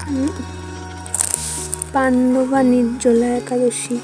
পাণ্ডবা নির্জলা একাদশী।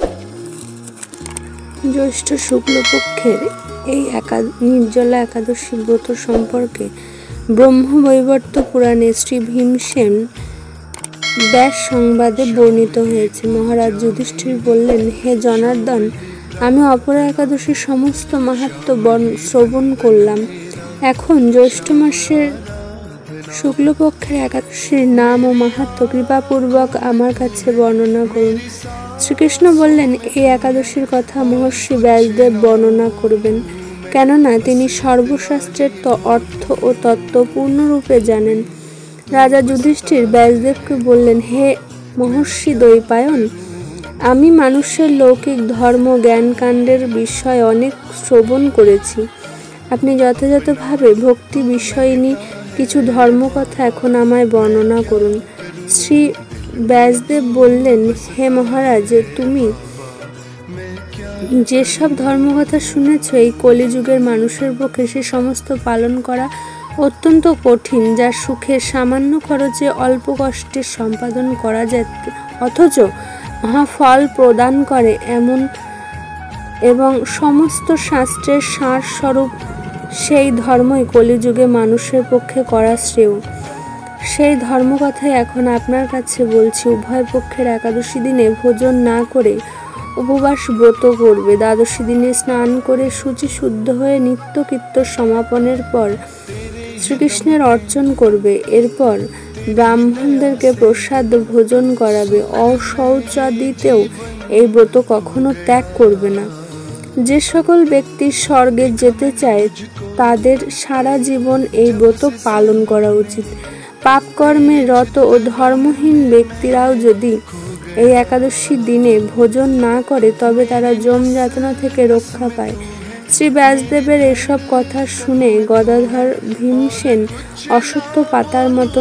জ্যৈষ্ঠ শুক্লপক্ষের এই নির্জলা একাদশী ব্রত সম্পর্কে ব্রহ্মবৈবর্ত পুরাণে শ্রী ভীমসেন ব্যাস সংবাদে বর্ণিত হয়েছে। মহারাজ যুধিষ্ঠির বললেন, হে জনার্দন, আমি অপরা একাদশীর সমস্ত মাহাত্ম্য শ্রবণ করলাম। এখন জ্যৈষ্ঠ মাসের শুক্লপক্ষের একাদশীর নাম ও মাহাত্ম্য কৃপাপূর্বক আমার কাছে বর্ণনা করুন। শ্রীকৃষ্ণ বললেন, এই একাদশীর কথা মহর্ষি ব্যাসদেব বর্ণনা করবেন, কেননা তিনি সর্বশাস্ত্রের অর্থ ও তত্ত্ব পূর্ণরূপে জানেন। রাজা যুধিষ্ঠির ব্যাসদেবকে বললেন, হে মহর্ষি দ্বৈপায়ন, আমি মানুষের লৌকিক ধর্ম জ্ঞানকাণ্ডের বিষয় অনেক শ্রবণ করেছি। আপনি যথাযথভাবে ভক্তি বিষয়িনী কিছু ধর্মকথা এখন আমায় বর্ণনা করুন। শ্রী ব্যাসদেব বললেন, হে মহারাজ, তুমি যেসব ধর্মকথা শুনেছ, এই কলিযুগের মানুষের পক্ষে সে সমস্ত পালন করা অত্যন্ত কঠিন, যা সুখের সামান্য খরচে অল্প কষ্টে সম্পাদন করা যায়, অথচ মহাফল প্রদান করে এমন এবং সমস্ত শাস্ত্রের সারস্বরূপ সেই ধর্মই কলিযুগে মানুষের পক্ষে করা শ্রেয়। সেই ধর্মকথাই এখন আপনার কাছে বলছি। উভয় পক্ষের একাদশী দিনে ভোজন না করে উপবাস ব্রত করবে। দ্বাদশী দিনে স্নান করে শুচি শুদ্ধ হয়ে নিত্যকৃত্য সমাপনের পর শ্রীকৃষ্ণের অর্চন করবে। এরপর ব্রাহ্মণদেরকে প্রসাদ ভোজন করাবে। অশৌচাদিতেও এই ব্রত কখনো ত্যাগ করবে না। যে সকল ব্যক্তি স্বর্গে যেতে চায় তাদের সারা জীবন এই ব্রত পালন করা উচিত। পাপকর্মে রত ও ধর্মহীন ব্যক্তিরাও যদি এই একাদশী দিনে ভোজন না করে তবে তারা যম যাতনা থেকে রক্ষা পায়। শ্রী ব্যাসদেবের এসব কথা শুনে গদাধর ভীমসেন অশ্বত্থ পাতার মতন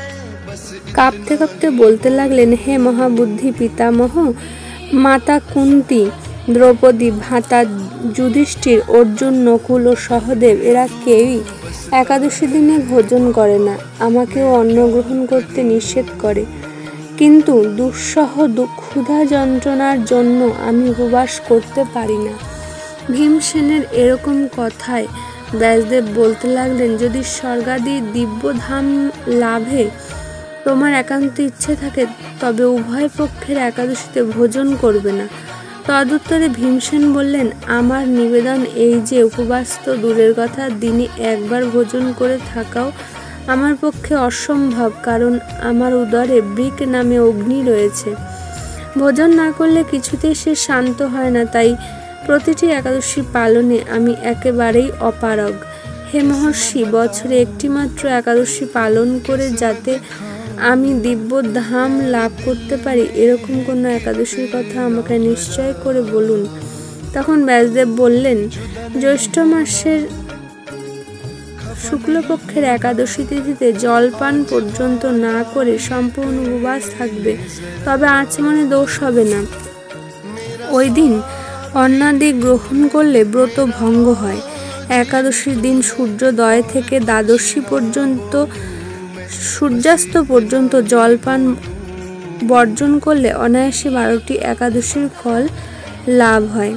কাঁপতে কাঁপতে বলতে লাগলেন, হে মহাবুদ্ধি পিতামহ, মাতা কুন্তী, দ্রৌপদী, ভ্রাতা যুধিষ্ঠির, অর্জুন, নকুল ও সহদেব এরা কেউই একাদশী দিনে ভোজন করে না। আমাকেও অন্ন গ্রহণ করতে নিষেধ করে, কিন্তু দুঃসহ ক্ষুধা যন্ত্রণার জন্য আমি উপবাস করতে পারি না। ভীমসেনের এরকম কথায় ব্যাসদেব বলতে লাগলেন, যদি স্বর্গাদি দিব্যধাম লাভে তোমার একান্ত ইচ্ছে থাকে তবে উভয় পক্ষের একাদশীতে ভোজন করবে না। তদুত্তরে ভীমসেন বললেন, আমার নিবেদন এই যে উপবাস তো দূরের কথা, দিনে একবার ভোজন করে থাকাও আমার পক্ষে অসম্ভব, কারণ আমার উদরে বৃক নামে অগ্নি রয়েছে। ভোজন না করলে কিছুতেই সে শান্ত হয় না, তাই প্রতিটি একাদশী পালনে আমি একেবারেই অপারগ। হে মহর্ষি, বছরে একটিমাত্র একাদশী পালন করে যাতে আমি দিব্য ধাম লাভ করতে পারি, এরকম কোনো একাদশীর কথা আমাকে নিশ্চয় করে বলুন। তখন ব্যাসদেব বললেন, জ্যৈষ্ঠ মাসের শুক্লপক্ষের একাদশী তিথিতে জলপান পর্যন্ত না করে সম্পূর্ণ উপবাস থাকবে, তবে আচমনে দোষ হবে না। ওই দিন অন্নাদি গ্রহণ করলে ব্রত ভঙ্গ হয়। একাদশীর দিন সূর্যোদয় থেকে সূর্যাস্ত পর্যন্ত জলপান বর্জন করলে অনায়াসে 12টি একাদশীর ফল লাভ হয়।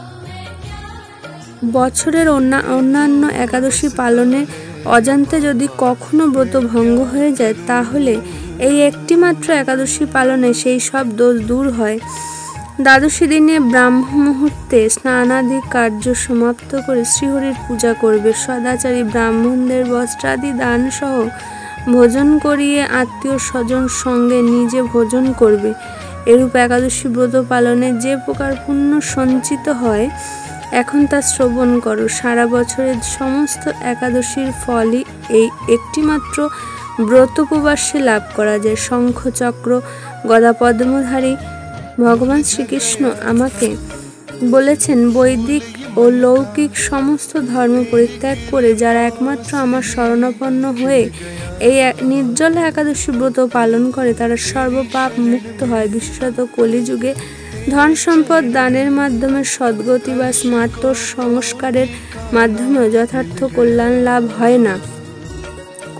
বছরের অন্যান্য একাদশী পালনে অজান্তে যদি কখনো ব্রত ভঙ্গ হয়ে যায়, তাহলে এই একটি মাত্র একাদশী পালনে সেই সব দোষ দূর হয়। দ্বাদশী দিনে ব্রাহ্ম মুহূর্তে স্নানাদি কার্য সমাপ্ত করে শ্রীহরির পূজা করবে। সদাচারী ব্রাহ্মণদের বস্ত্রাদি দান সহ ভোজন করিয়ে আত্মীয় স্বজন সঙ্গে নিজে ভোজন করবে। এরূপ একাদশী ব্রত পালনে যে প্রকার পুণ্য সঞ্চিত হয়, এখন তা শ্রবণ করো। সারা বছরের সমস্ত একাদশীর ফলই এই একটিমাত্র ব্রত উপবাসে লাভ করা যায়। শঙ্খ চক্র গদা পদ্মধারী ভগবান শ্রীকৃষ্ণ আমাকে বলেছেন, বৈদিক ও লৌকিক সমস্ত ধর্ম পরিত্যাগ করে যারা একমাত্র আমার শরণাপন্ন হয়ে এই নির্জলা একাদশী ব্রত পালন করে তারা সর্বপাপ মুক্ত হয়। বিশেষত কলিযুগে ধন সম্পদ দানের মাধ্যমে সদ্গতি বা স্মার্ত সংস্কারের মাধ্যমে যথার্থ কল্যাণ লাভ হয় না।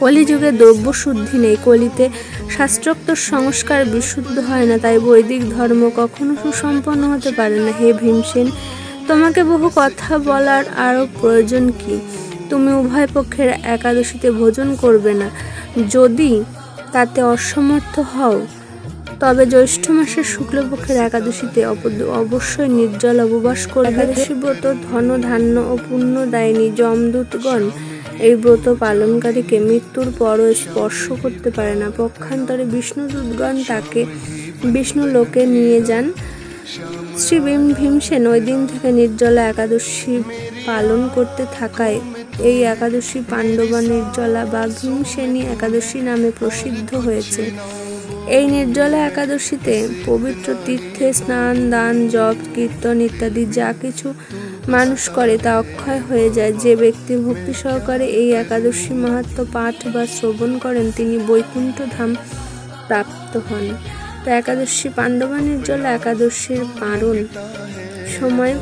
কলিযুগে দ্রব্য শুদ্ধি নেই, কলিতে শাস্ত্রোক্ত সংস্কার বিশুদ্ধ হয় না, তাই বৈদিক ধর্ম কখনো সুসম্পন্ন হতে পারে না। হে ভীমসেন, তোমাকে বহু কথা বলার আরও প্রয়োজন কি? তুমি উভয় পক্ষের একাদশীতে ভোজন করবে না। যদি তাতে অসমর্থ হও তবে জ্যৈষ্ঠ মাসের শুক্লপক্ষের একাদশীতে অবশ্যই নির্জল উপবাস করবে। একাদশী ব্রত ধন ধান্য ও পুণ্যদায়িনী। যমদূতগণ এই ব্রত পালনকারীকে মৃত্যুর পরও স্পর্শ করতে পারে না। পক্ষান্তরে বিষ্ণুদূতগণ তাকে বিষ্ণু লোকে নিয়ে যান। শ্রী ভীমসেন ওই দিন থেকে নির্জলা একাদশী পালন করতে থাকায় এই একাদশী পাণ্ডবা নির্জলা বা ভীমসেনী একাদশী নামে প্রসিদ্ধ হয়েছে। এই নির্জলা একাদশীতে পবিত্র তীর্থে স্নান, দান, জপ, কীর্তন ইত্যাদি যা কিছু মানুষ করে তা অক্ষয় হয়ে যায়। যে ব্যক্তি ভক্তি সহকারে এই একাদশী মাহাত্ম্য পাঠ বা শ্রবণ করেন তিনি বৈকুণ্ঠ ধাম প্রাপ্ত হন। তো একাদশী পাণ্ডবা নির্জলা একাদশীর পারণ সময়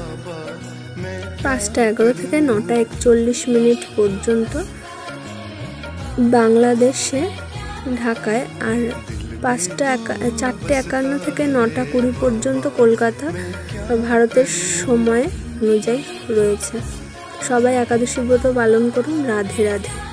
5:11 থেকে 9:41 পর্যন্ত বাংলাদেশে ঢাকায়, আর 4:51 থেকে 9:20 পর্যন্ত কলকাতা ভারতের সময় অনুযায়ী রয়েছে। সবাই একাদশী ব্রত পালন করুন। রাধে রাধে।